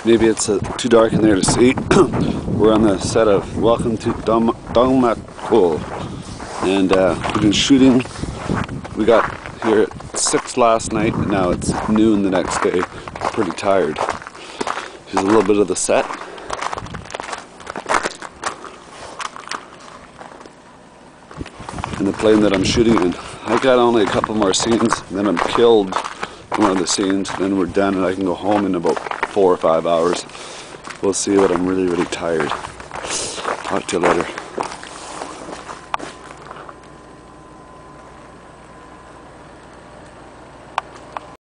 Maybe it's too dark in there to see. We're on the set of Welcome to Dongmakgol, and we've been shooting. We got here at 6 last night, and now it's noon the next day. Pretty tired. Here's a little bit of the set. And the plane that I'm shooting in. I got only a couple more scenes, and then I'm killed in one of the scenes, and then we're done, and I can go home in about 4 or 5 hours. We'll see, but I'm really, really tired. Talk to you later.